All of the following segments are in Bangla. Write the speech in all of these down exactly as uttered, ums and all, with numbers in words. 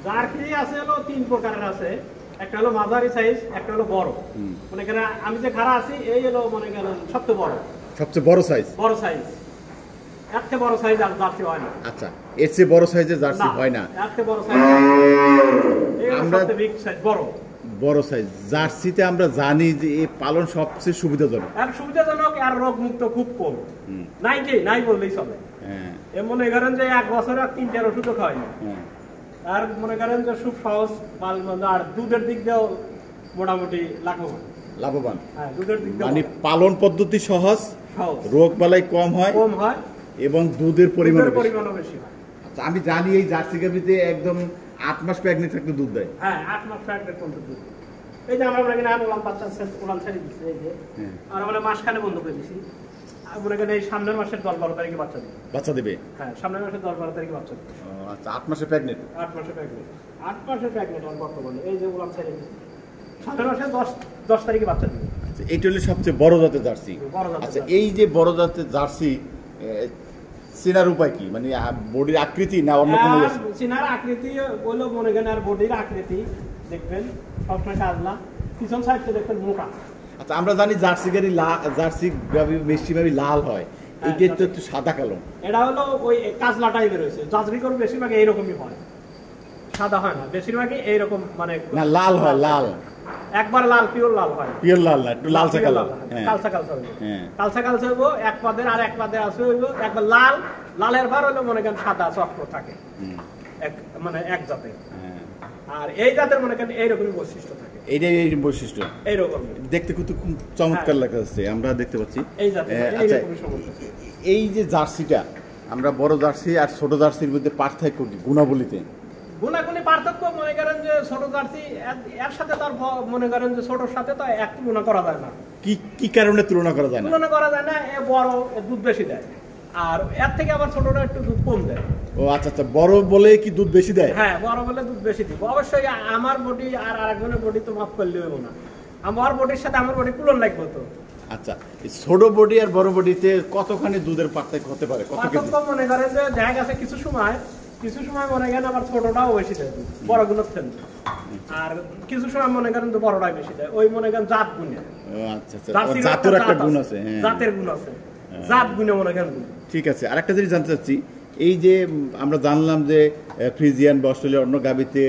জার্সি আছে হলো তিন প্রকারের আছে, একটা হলো মাঝারি সাইজ, একটা হলো বড়। মনে করেন আমি যে খাড়া আছি এই হলো মনে করেন সবচেয়ে বড়, সবচেয়ে বড় সাইজ, বড় সাইজ। এর চেয়ে বড় সাইজ আর জার্সি হয় না। আচ্ছা, এর চেয়ে বড় সাইজের জার্সি হয় না, এর চেয়ে বড় সাইজ আমরা বিগ সাইজ, বড় বড় সাইজ জার্সিতে আমরা জানি যে এই পালন সবচেয়ে সুবিধাজনক, আর সুবিধাজনক আর রোগ মুক্ত খুব কম, নাই কি নাই বললেই চলে। হ্যাঁ, এ মনে করেন যে এক বছরে তিনটার ওষুধও খাওয়াই না। আর মনে করেন যে খুব সহজ পাল, আর দুধের দিক দিয়েও মোটামুটি লাভবান লাভবান হ্যাঁ, দুধের দিক দিয়ে মানে পালন পদ্ধতি সহজ, রোগ বালাই কম হয় কম হয় এবং দুধের পরিমাণ পরিমাণও বেশি হয়। আচ্ছা, আমি জানি এই জার্সি গাভীতে একদম আট মাস প্রেগনেন্ট থাকতে দুধ দেয়। হ্যাঁ, আট মাস প্রেগনেন্ট করতে দুধ। এই যে আমরা মনে করেন উলান বাচ্চা উলান ছেড়ে দিচ্ছি, এই যে আর আমরা মাসখানে বন্ধ করে দিচ্ছি। মনে করেন এই সামনের মাসের দশ বারো তারিখে বাচ্চা দেবে বাচ্চা দেবে হ্যাঁ, সামনের মাসের দশ বারো তারিখে বাচ্চা দেবে। আচ্ছা, আট মাসে প্রেগনেন্ট আট মাসে প্রেগনেন্ট আট মাসে প্রেগনেন্ট আর বর্তমানে এই যে উলান ছেড়ে দিচ্ছি সামনের মাসে দশ দশ তারিখে বাচ্চা দেবে। আচ্ছা, এইটা হলো সবচেয়ে বড় জাতের জার্সি। আচ্ছা, এই যে বড় জাতের জার্সি চেনার উপায় কি? মানে বডির আকৃতি না অন্য কোনো? চেনার আকৃতি হলো মনে করেন আর বডির আকৃতি দেখবেন সবসময় কাজলা পিছন সাইডে দেখবেন মোটা। আচ্ছা, আমরা জানি জার্সি গাড়ি জার্সি বেশিরভাগই লাল হয়, এইটা তো একটু সাদা কালো। এটা হলো ওই কাজলা টাইপের রয়েছে, জার্সি গরু বেশিরভাগ এইরকমই হয়, সাদা হয় না, বেশিরভাগই এইরকম মানে না লাল হয়, লাল একবার লাল পিওর লাল হয়, পিওর লাল না একটু লালচা কালো, কালচা কালচা হবে, কালচা কালচা হইবো এক পাদের আর এক পাদে আছে হইবো একবার লাল, লালের ভার হলো মনে করেন সাদা চক্র থাকে এক মানে এক জাতের। আর এই জাতের মনে করেন এইরকমই বৈশিষ্ট্য থাকে, এইটাই এই বৈশিষ্ট্য এইরকম দেখতে কিন্তু খুব চমৎকার লাগছে, আমরা দেখতে পাচ্ছি এই জাতের এইরকমই সমস্যা। এই যে জার্সিটা আমরা বড় জার্সি আর ছোট জার্সির মধ্যে পার্থক্য কি গুণাবলীতে? গুণাগুণি পার্থক্য মনে করেন যে ছোট জার্সি এর সাথে তার মনে করেন যে ছোটর সাথে তো এক তুলনা করা যায় না। কি কি কারণে তুলনা করা যায় না? তুলনা করা যায় না, এ বড় দুধ বেশি দেয় আর এর থেকে আবার ছোটটা একটু দুধ কম দেয়। ও আচ্ছা আচ্ছা, বড় বলে কি দুধ বেশি দেয়? হ্যাঁ, বড় বলে দুধ বেশি দিব। অবশ্যই আমার বডি আর আরেকজনের বডি তো মাপ করলে হইব না, আমার বডির সাথে আমার বডি তুলনা লাগবে তো। আচ্ছা, ছোট বডি আর বড় বডিতে কতখানি দুধের পার্থক্য হতে পারে? কত পার্থক্য মনে করেন যে দেখা গেছে কিছু সময় কিছু সময় মনে করেন আবার ছোটটাও বেশি দেয় বড় গুলোর থেকে, আর কিছু সময় মনে করেন তো বড়টাই বেশি দেয়, ওই মনে করেন জাত গুণে। আচ্ছা আচ্ছা, জাতের একটা গুণ আছে, জাতের গুণ আছে, জাত গুণে মনে করেন। ঠিক আছে, আরেকটা জিনিস জানতে চাচ্ছি, এই যে আমরা জানলাম যে ফ্রিজিয়ান বা অস্ট্রেলিয়ার অন্য গাভীতে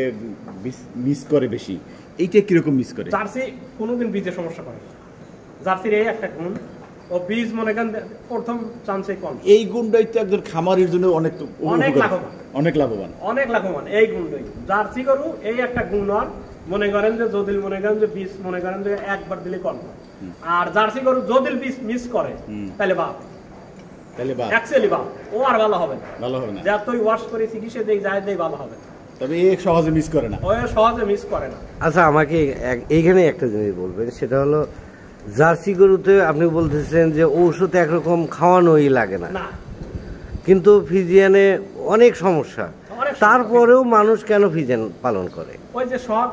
মিস করে বেশি, এইটা কিরকম মিস করে? জার্সি কোনোদিন বীজের সমস্যা করে, জার্সির এই একটা গুণ, ও বীজ মনে করেন প্রথম চান্সে কম। এই গুণটাই তো একজন খামারের জন্য অনেক অনেক লাভবান, অনেক লাভবান অনেক লাভবান এই গুণটাই। জার্সি গরু এই একটা গুণ, আর মনে করেন যে যদি মনে করেন যে বীজ মনে করেন যে একবার দিলে কম হয়, আর জার্সি গরু যদি বীজ মিস করে তাহলে বাপ তাহলে বাপ অ্যাকচুয়ালি বাপ ও আর ভালো হবে না, ভালো হবে না, যতই ওয়াশ করে চিকিৎসা দেই যায় দেই ভালো হবে, তবে এই সহজে মিস করে না, ও সহজে মিস করে না। আচ্ছা, আমাকে এইখানে একটা জিনিস বলবেন, সেটা হলো জার্সি গরুতে আপনি বলতেছেন যে ঔষধ একরকম খাওয়ানোই লাগে না, কিন্তু ফিজিয়ানে অনেক সমস্যা, তারপরেও মানুষ কেন ফিজিয়ান পালন করে? ওই যে শখ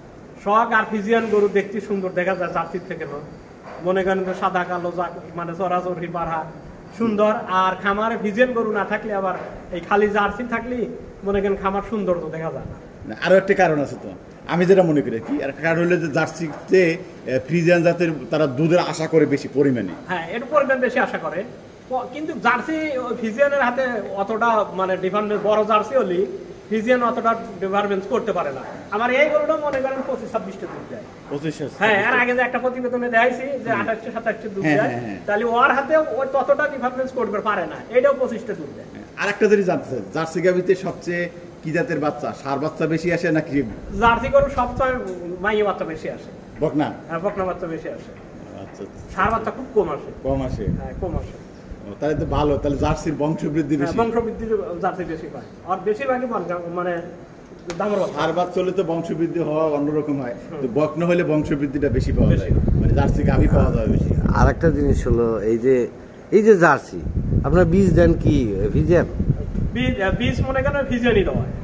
শখ আর ফিজিয়ান গরু দেখতে সুন্দর দেখা যায় জার্সির থেকে, মনে করেন যে সাদা কালো মানে চরাচরি বাড়া সুন্দর, আর খামারে ফিজিয়ান গরু না থাকলে আবার এই খালি জার্সি থাকলে মনে করেন খামার সুন্দর তো দেখা যায় না। আরো একটা কারণ আছে তো, আমি যেটা মনে করি কি, আর কারণ হলো যে জার্সিতে ফ্রিজিয়ান জাতের তারা দুধের আশা করে বেশি পরিমাণে, হ্যাঁ এর পরিমাণ বেশি আশা করে, কিন্তু জার্সি ফিজিয়ানের হাতে অতটা মানে ডিফারেন্স, বড় জার্সি হলে ফিজিয়ান অতটা ডিফারেন্স করতে পারে না। আমার এই গরুটা মনে করেন পঁচিশ ছাব্বিশটা দুধ দেয়, হ্যাঁ এর আগে যে একটা প্রতিবেদনে দেখাইছি যে আঠাশটা সাতাশটা দুধ দেয়, তাহলে ওর হাতে ওই ততটা ডিফারেন্স করতে পারে না, এটাও পঁচিশটা দুধ দেয়। আরেকটা জিনিস জানতে চাই, জার্সি গাভীতে সবচেয়ে কি জাতের বাচ্চা, ষাঁড় বাচ্চা বেশি আসে নাকি? জার্সি গরু সবচেয়ে মাইয়া বাচ্চা বেশি আসে, বকনা, হ্যাঁ বকনা বাচ্চা বেশি আসে। আচ্ছা, ষাঁড় বাচ্চা খুব কম আসে, কম আসে, হ্যাঁ কম আসে। তাহলে তো ভালো, তাহলে জার্সির বংশবৃদ্ধি বেশি, বংশবৃদ্ধি জার্সি বেশি পায়, আর বেশিরভাগই মানে দামর বাচ্চা। ষাঁড় বাচ্চা হলে তো বংশবৃদ্ধি হওয়া অন্যরকম হয়, তো বকনা হলে বংশবৃদ্ধিটা বেশি পাওয়া যায়, মানে জার্সি গাভী পাওয়া যায় বেশি। আর একটা জিনিস হলো এই যে এই যে জার্সি আপনার বীজ দেন কি ফিজিয়ান? বীজ বীজ মনে করেন ফিজিয়ানই দেওয়া হয়।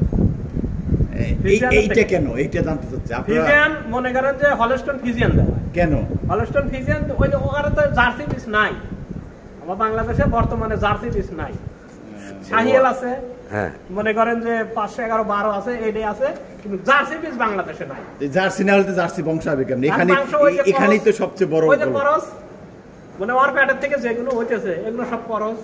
এইটা কেন, এইটা জানতে চাচ্ছি। ফিজিয়ান মনে করেন যে হলস্টন ফিজিয়ান দেওয়া হয় কেন? হলস্টন ফিজিয়ান ওই যে ওখানে তো জার্সি বীজ নাই, আমার বাংলাদেশে বর্তমানে জার্সি বীজ নাই, শাহিয়াল আছে, হ্যাঁ মনে করেন যে পাঁচশো এগারো বারো আছে এটাই আছে, কিন্তু জার্সি পিস বাংলাদেশে নাই। জার্সি না হলে জার্সি বংশ হবে কেমন? এখানে এখানেই তো সবচেয়ে বড় ওই যে করস, মানে ওর প্যাটের থেকে যেগুলো হইতেছে এগুলো সব করস।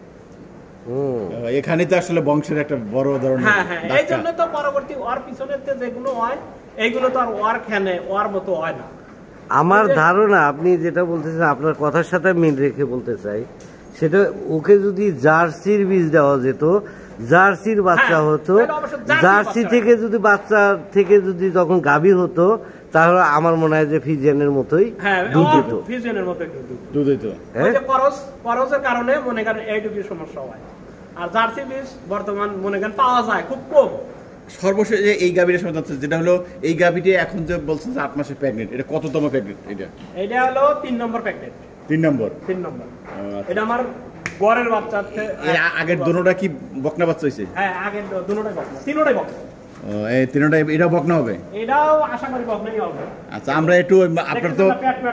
এখানে তো আসলে বংশের একটা বড় ধরনের। হ্যাঁ হ্যাঁ, এই জন্য তো পরবর্তী ওর পিছনের যেগুলো হয় এইগুলো তো আর ওর খেনে ওর মতো হয় না। আমার ধারণা আপনি যেটা বলতেছেন আপনার কথার সাথে মিল রেখে বলতে চাই, সেটা ওকে যদি জার্সির বীজ দেওয়া যেত, জার্সির বাচ্চা হতো, জার্সি থেকে যদি বাচ্চা থেকে যদি তখন গাভী হতো, তাহলে আমার মনে হয় যে ফিজিয়ানের মতোই দুধ দিত। ফিজিয়ানের মতো দুধ দিত। করস করসের কারণে মনে করেন এইটুকু সমস্যা হয়। আর জার্সি বীজ বর্তমান মনে করেন পাওয়া যায় খুব কম। সর্বশেষ এই গাভীর সময় যাচ্ছে যেটা হলো এই গাভীটি এখন যে বলছেন যে আট মাসের প্রেগনেন্ট, এটা কততম প্রেগনেন্ট? এটা এটা হলো তিন নম্বর প্রেগনেন্ট। তিন নম্বর তিন নম্বর এটা আমার গড়ের বাচ্চা। এর আগের দুটোটা কি বকনা বাচ্চা হইছে? হ্যাঁ আগের দুটোটাই বকনা, তিনটাই বকনা। ও এই তিনটাই এটাও বকনা হবে? এটাও আশা করি বকনাই হবে। আচ্ছা আমরা একটু আপনার তো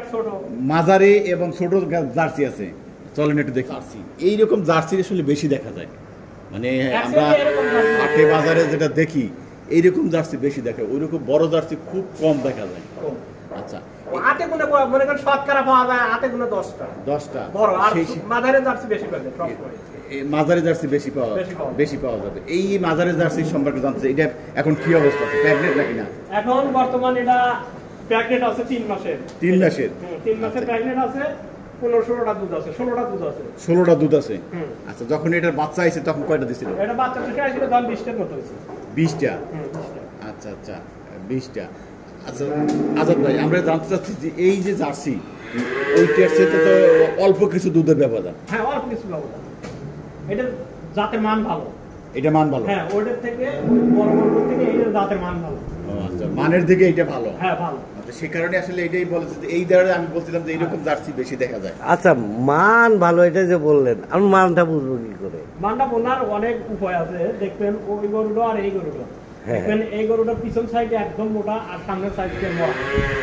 মাঝারি এবং ছোট জার্সি আছে, চলেন একটু দেখি। এইরকম জার্সি আসলে বেশি দেখা যায়, মানে আমরা হাটে বাজারে যেটা দেখি এইরকম জার্সি বেশি দেখা, ওইরকম বড় জার্সি খুব কম দেখা যায়। আচ্ছা হাতে গুনে মনে করেন শতকরা পাওয়া যায় হাতে গুনে দশটা দশটা বড়, আর মাঝারি জার্সি বেশি পাওয়া যায়। মাঝারি জার্সি বেশি পাওয়া বেশি পাওয়া যাবে। এই মাঝারি জার্সি সম্পর্কে জানতে এটা এখন কি অবস্থা, প্রেগনেন্ট নাকি না? এখন বর্তমান এটা প্রেগনেন্ট আছে তিন মাসের। তিন মাসের তিন মাসের প্রেগনেন্ট আছে, পনেরো ষোলোটা দুধ আছে, ষোলোটা দুধ আছে ষোলোটা দুধ আছে। আচ্ছা যখন এটার বাচ্চা আইছে তখন কয়টা দিছিল? এটা বাচ্চা থেকে আসলে দাম বিশটার মতো হয়েছে। বিশটা? আচ্ছা আচ্ছা বিশটা। আচ্ছা আজাদ ভাই আমরা জানতে চাচ্ছি যে এই যে জার্সি ওইটার সাথে তো অল্প কিছু দুধের ব্যবধান। হ্যাঁ অল্প কিছু ব্যবধান, এটা জাতের মান ভালো। এটা মান ভালো? হ্যাঁ ওইটার থেকে বড় বড় থেকে এইটার জাতের মান ভালো। আচ্ছা মানের দিকে এটা ভালো? হ্যাঁ ভালো। আচ্ছা সে কারণে আসলে এটাই বলেছে যে এই ধরনের আমি বলছিলাম যে এইরকম জার্সি বেশি দেখা যায়। আচ্ছা মান ভালো এটা যে বললেন, আমি মানটা বুঝবো কি করে? মানটা বোনার অনেক উপায় আছে। দেখবেন ওই গরুটা আর এই গরুটা, দেখবেন এই গরুটার পিছন সাইডে একদম মোটা আর সামনের সাইডে মোটা।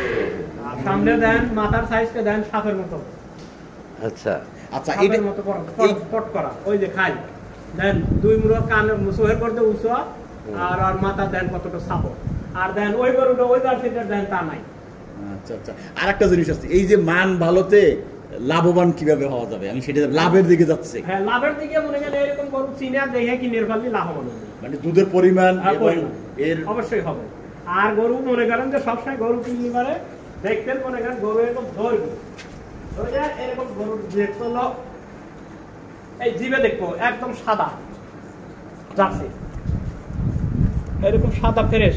আর সামনে দেন মাথার সাইজটা দেন সাপের মতো। আচ্ছা আচ্ছা এটার মতো পট করা, ওই যে খাই দেন দুই মুড়ো কান মুসোহের করতে উঁচু, আর আর মাথা দেন কতটা সাপো। আর দেন ওই গরুটা ওই জার্সিটার দেন তা নাই। আচ্ছা আচ্ছা আর একটা জিনিস আছে, এই যে মান ভালোতে লাভবান কিভাবে হওয়া যাবে, আমি সেটা লাভের দিকে যাচ্ছি। হ্যাঁ লাভের দিকে মনে গেলে এরকম গরু চিনা দেখে কিনে ফেললে লাভবান হবে, মানে দুধের পরিমাণ এর অবশ্যই হবে। আর গরু মনে করেন যে সবসময় গরু কিনলে পারে দেখতেন মনে করেন গরু এরকম ধরবে এরকম গরু দেখতো এই জিভে দেখবো একদম সাদা জার্সি, এরকম সাদা ফ্রেশ,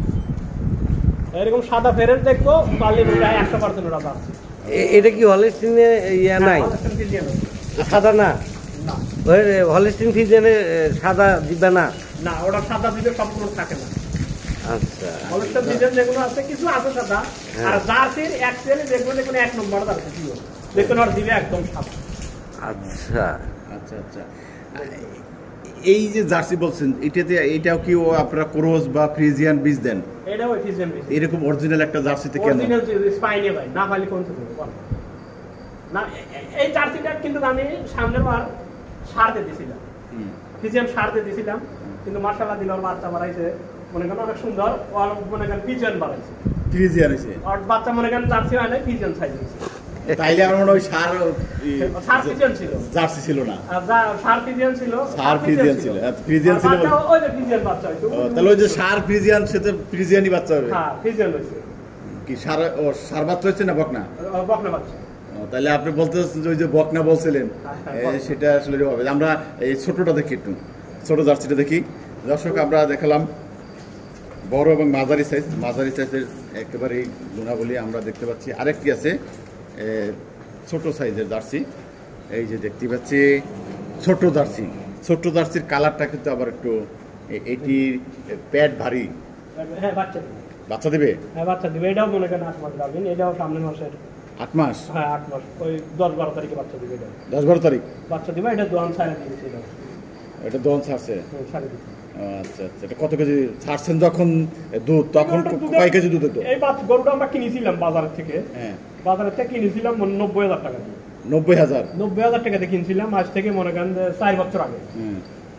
এরকম সাদা ফ্রেশ দেখবো পারলে প্রায় একশো পার্সেন্ট ওরা জার্সি। এটা কি হলস্টিনে ইয়া নাই? সাদা না? না হলস্টিন ফ্রিজিয়ানে সাদা দিবে না? না ওটা সাদা দিবে সম্পূর্ণ থাকে না। আচ্ছা হলস্টিন ফ্রিজিয়ান যেগুলো আছে কিছু আছে সাদা, আর জার্সির অ্যাকচুয়ালি যেগুলো দেখুন এক নম্বর জার্সি ছিল দেখুন আর দিবে একদম সাদা। আচ্ছা আচ্ছা আচ্ছা এই যে জার্সি বলছেন এটাতে এটাও কি ও আপনারা ক্রস বা ফ্রিজিয়ান বীজ দেন? এটাও ফ্রিজিয়ান বীজ। এরকম অরিজিনাল একটা জার্সিতে কেন? অরিজিনাল স্পাইনে ভাই না পালি কোন থেকে বল না। এই জার্সিটা কিন্তু আমি সামনের বার সারতে দিছিলাম, ফ্রিজিয়ান সারতে দিছিলাম, কিন্তু মাশাআল্লাহ দিল ওর বাচ্চা বাড়াইছে মনে করেন অনেক সুন্দর, ওর মনে করেন ফ্রিজিয়ান বাড়াইছে, ফ্রিজিয়ান হইছে আর বাচ্চা মনে করেন জার্সি হয় না ফ্রিজিয়ান সাইজ হইছে। তাইলে আমার মনে হয় সার সার ফ্রিজিয়ান ছিল, জার্সি ছিল না। সার ফ্রিজিয়ান ছিল, সার ফ্রিজিয়ান ছিল, ফ্রিজিয়ান ছিল ওই যে ফ্রিজিয়ান বাচ্চা হইতো। তাহলে ওই যে সার ফ্রিজিয়ান সেটা ফ্রিজিয়ানই বাচ্চা হবে। হ্যাঁ ফ্রিজিয়ান হইছে কি সার ও সার বাচ্চা হচ্ছে না বকনা? বকনা বাচ্চা। তাহলে আপনি বলতে চাচ্ছেন যে ওই যে বকনা বলছিলেন সেটা আসলে হবে। আমরা এই ছোটটা দেখি, একটু ছোট জার্সিটা দেখি। দর্শক আমরা দেখালাম বড় এবং মাঝারি সাইজ, মাঝারি সাইজের একেবারে গুণাবলী আমরা দেখতে পাচ্ছি। আরেকটি আছে ছোট সাইজের জার্সি, এই যে দেখতে পাচ্ছি ছোট জার্সি। ছোট জার্সির কালারটা কিন্তু আবার একটু, এটির প্যাড ভারী। হ্যাঁ বাচ্চা দিবে, বাচ্চা দিবে? হ্যাঁ বাচ্চা দিবে। এটাও মনে করেন আট মাস যাবেন, এটাও সামনের মাসের আট মাস। হ্যাঁ আট মাস, ওই দশ বারো তারিখে বাচ্চা দিবে। এটা দশ বারো তারিখ বাচ্চা দিবে। এটা দোয়ান ছাড়া দিয়েছে, এটা দোয়ান ছাড়ছে। ছাড়ে দিচ্ছে। আচ্ছা আচ্ছা এটা কত কেজি ছাড়ছেন যখন দুধ, তখন কয় কেজি দুধ হতো? এই গরুটা আমরা কিনেছিলাম বাজার থেকে। হ্যাঁ বাজার থেকে কিনেছিলাম নব্বই হাজার টাকা দিয়ে। নব্বই হাজার? নব্বই হাজার টাকা দিয়ে কিনছিলাম, আজ থেকে মনে করেন চার বছর আগে।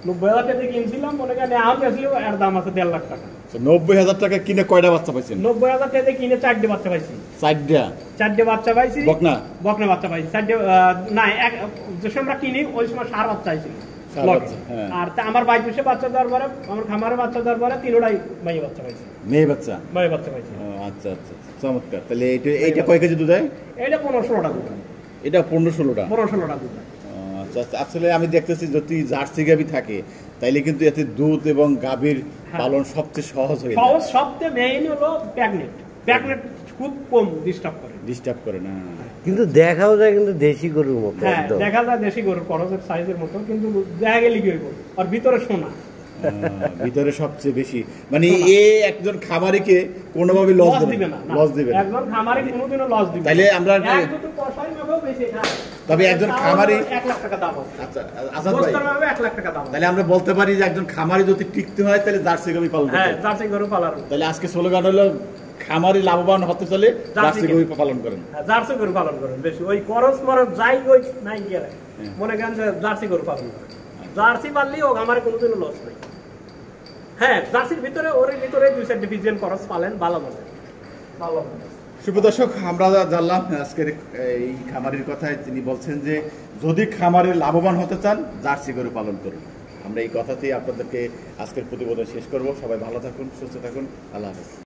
নব্বই হাজার টাকা কিনছিলাম, মনে করেন এখন বেশি এর দাম আছে দেড় লাখ টাকা। নব্বই হাজার টাকা কিনে কয়টা বাচ্চা পাইছেন? নব্বই হাজার টাকা কিনে চারটে বাচ্চা পাইছি। চারটা চারটে বাচ্চা পাইছি, বকনা বকনা বাচ্চা পাইছি চারটে। না, এক যে সময় আমরা কিনি ওই সময় সার বাচ্চা আইছিল। আর আমার বাইশ বছর বাচ্চা দেওয়ার পরে, আমার খামারে বাচ্চা দেওয়ার পরে তিনটাই মেয়ে বাচ্চা পাইছি। মেয়ে বাচ্চা মেয়ে বাচ্চা পাইছি। আচ্ছা আচ্ছা, চমৎকার। তাহলে এইটা এইটা কয় কেজি দুধ হয়? এটা পনেরো ষোলোটা দুধ। এটা পনেরো ষোলোটা পনেরো ষোলোটা দুধ। আচ্ছা আচ্ছা। আসলে আমি দেখতেছি যদি জার্সি গাভী থাকে তাইলে কিন্তু এতে দুধ এবং গাভীর পালন সবচেয়ে সহজ হয়ে যায়। সহজ, সবচেয়ে মেইন হলো প্রেগনেন্ট। প্রেগনেন্ট খুব কম ডিস্টার্ব করে। ডিস্টার্ব করে না, কিন্তু দেখাও যায় কিন্তু দেশি গরুর মতো। হ্যাঁ, দেখা যায় দেশি গরুর করজের সাইজের মতো, কিন্তু দেখা গেলে কি হইব আর ভিতরে সোনা। ভিতরে সবচেয়ে বেশি মানে এ একজন খামারিকে কোনোভাবে লস দিবে না, লস দিবে না। একজন খামারি কোনোদিনও লস দিবে না। তাইলে আমরা এক দুটো পয়সাই নেবেও বেশি না, তবে একজন খামারি এক লাখ টাকা দাম আছে। আচ্ছা আজাদ ভাই, এক লাখ টাকা দাম। তাহলে আমরা বলতে পারি যে একজন খামারি যদি টিকতে হয় তাহলে জার্সি গরু পালন করতে হবে। হ্যাঁ, জার্সি গরু পালন। তাহলে আজকে স্লোগান হলো খামারি লাভবান হতে চলে জার্সি গরু পালন করেন। হ্যাঁ, জার্সি গরু পালন করেন বেশি। ওই করস মরস যাই ওই নাই গেলে মনে করেন যে জার্সি গরু পালন করেন। জার্সি পাললেই হোক, আমার কোনোদিনও লস নেই। হ্যাঁ, জার্সির ভিতরে ওর ভিতরে দুই চার ডিভিশন করস পালেন ভালো মনে ভালো মনে। শুভ দর্শক, আমরা জানলাম আজকের এই খামারির কথায় তিনি বলছেন যে যদি খামারে লাভবান হতে চান জার্সি গরু পালন করুন। আমরা এই কথাতেই আপনাদেরকে আজকের প্রতিবেদন শেষ করব। সবাই ভালো থাকুন, সুস্থ থাকুন, আল্লাহ হাফেজ।